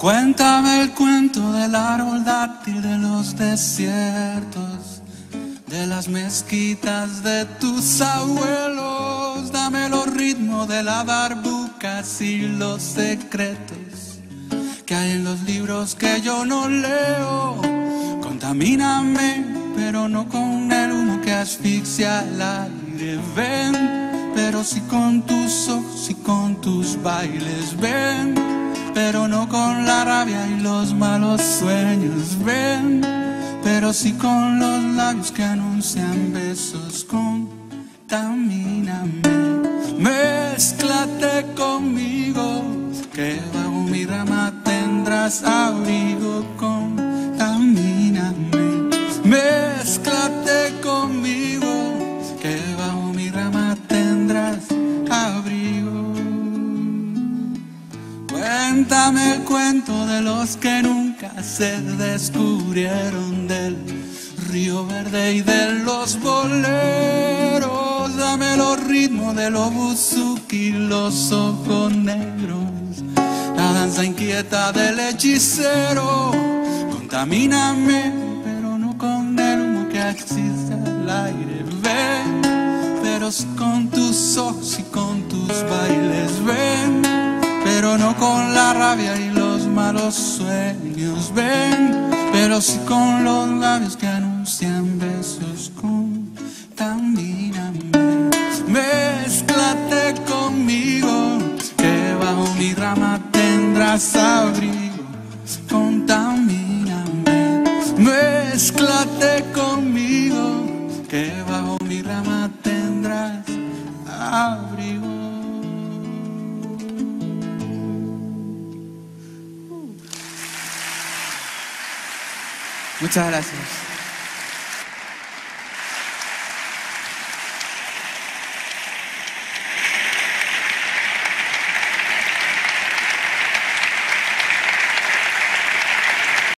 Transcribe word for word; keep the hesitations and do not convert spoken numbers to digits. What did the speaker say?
Cuéntame el cuento del árbol dátil de los desiertos, de las mezquitas de tus abuelos. Dame los ritmos de las darbucas y los secretos que hay en los libros que yo no leo. Contamíname, pero no con el humo que asfixia el aire. Ven, pero sí con tus ojos y con tus bailes. Ven, pero no con la rabia y los malos sueños. Ven, pero sí con los labios que anuncian besos. Contamíname, mézclate conmigo, que bajo mi rama tendrás abrigo. Contamíname, mézclate conmigo, que bajo mi rama tendrás abrigo. Cuéntame el cuento de los que nunca se descubrieron, del río verde y de los boleros. Dame los ritmos de los buzuki, los ojos negros, la danza inquieta del hechicero. Contamíname, pero no con el humo que existe al aire. Ven, pero sí con tus ojos y con tus bailes. Ven, pero no con la rabia y los malos sueños. Ven, pero sí con los labios que anuncian besos. Contamíname, mézclate conmigo, que bajo mi rama tendrás abrigo. Contamíname, mézclate conmigo, que bajo mi rama tendrás abrigo. Muchas gracias.